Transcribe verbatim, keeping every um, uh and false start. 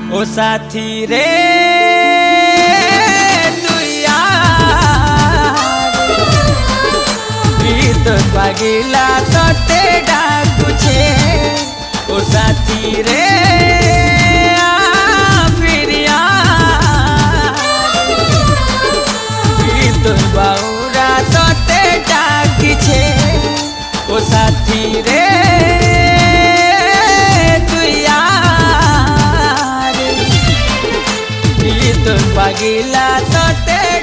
ओ साथी रे दुया प्रीत पागिला तोते डाकुछे ओ साथी रे प्रिया प्रीत बाउरा तोते डाकिछे ओ साथी रे दुया पागिला तोते